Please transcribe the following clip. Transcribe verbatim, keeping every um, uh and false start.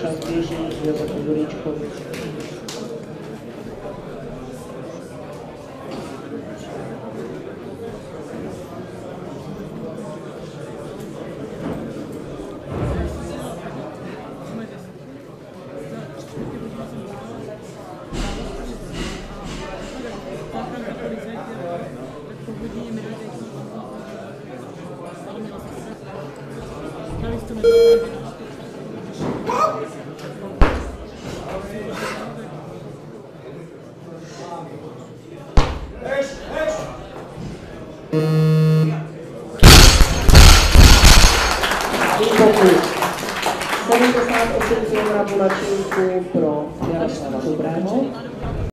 čas běží Josefu Julíčkovi. sedmdesát osm kilogramů na čínku pro Jaroslava Dobrého.